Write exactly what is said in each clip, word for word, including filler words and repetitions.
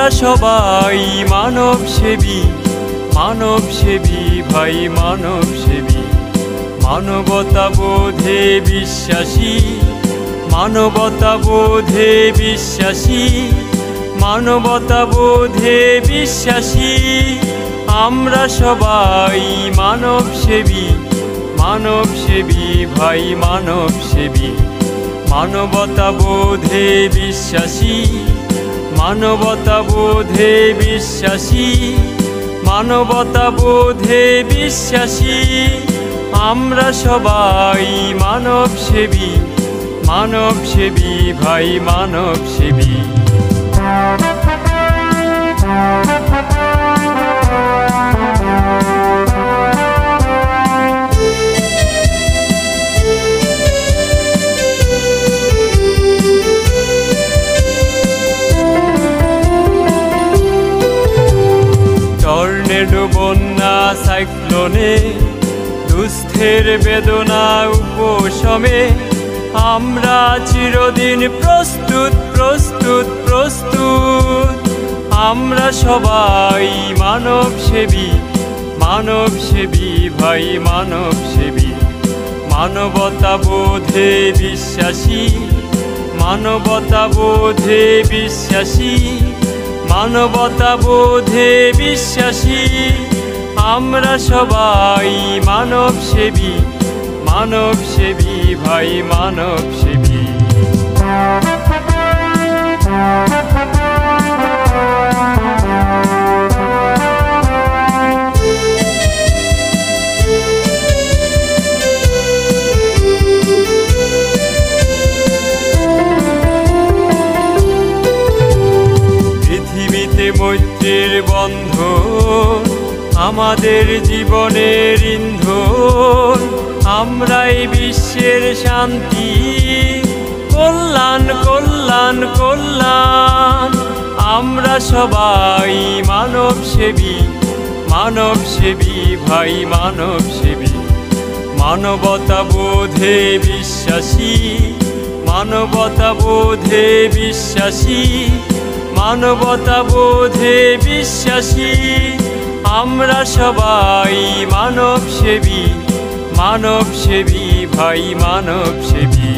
আমরা সবাই মানব সেবী, মানব সেবী ভাই মানব সেবী। মানবতা বোধে বিশ্বাসী, মানবতা বোধে বিশ্বাসী, মানবতা বোধে বিশ্বাসী। আমরা সবাই মানব সেবী, মানব সেবী ভাই মানব সেবী। মানবতা বোধে বিশ্বাসী, মানবতা বোধে বিশ্বাসী, মানবতা বোধে বিশ্বাসী। আমরা সবাই মানব সেবী, মানব সেবী ভাই মানব সেবী। টর্নেডো বন্যা সাইক্লোনে দুস্থের বেদনা উপশমে আমরা চিরদিন প্রস্তুত প্রস্তুত প্রস্তুত। আমরা সবাই মানব সেবী, মানব সেবী ভাই মানব সেবী। মানবতা বোধে বিশ্বাসী, মানবতা বোধে বিশ্বাসী, মানবতা বোধে বিশ্বাসী। আমরা সবাই মানব সেবী, মানব সেবী ভাই মানব সেবী। পৃথিবীতে মৈত্রীর বন্ধন আমাদের জীবনের ইন্ধন। আমরাই বিশ্বের শান্তি, কল্যাণ কল্যাণ কল্যাণ। আমরা সবাই মানব সেবী, মানব সেবী ভাই মানব সেবী। মানবতা বোধে বিশ্বাসী, মানবতা বোধে বিশ্বাসী, মানবতা বোধে বিশ্বাসী। আমরা সবাই মানব সেবী, মানব সেবী ভাই মানব সেবী।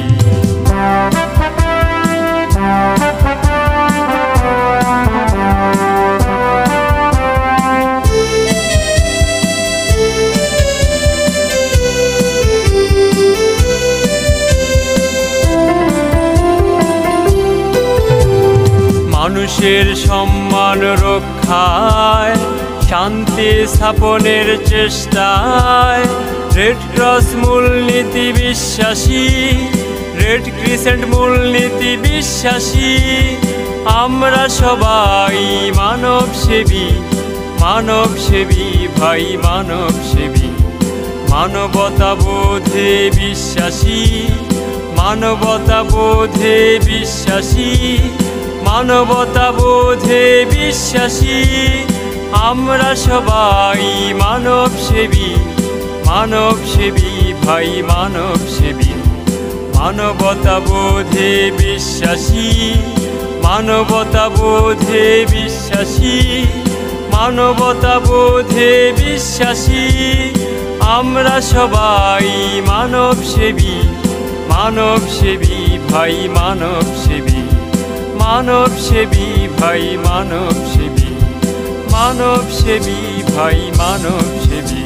মানুষের সম্মান রক্ষায়, শান্তি স্থাপনের চেষ্টায় রেড ক্রস মূলনীতি বিশ্বাসী, রেড ক্রিসেন্ট মূলনীতি বিশ্বাসী। আমরা সবাই মানব সেবী, মানব সেবী ভাই মানব সেবী। মানবতা বোধে বিশ্বাসী, মানবতা বোধে বিশ্বাসী, মানবতা বোধে বিশ্বাসী। আমরা সবাই মানব সেবী, মানব সেবী ভাই মানব সেবী। মানবতা বোধে বিশ্বাসী, মানবতা বোধে বিশ্বাসী, মানবতা বোধে বিশ্বাসী। আমরা সবাই মানব সেবী, মানব সেবী ভাই মানব সেবী। মানব সেবী ভাই মানব সেবী, মানব সেবী ভাই মানব সেবী।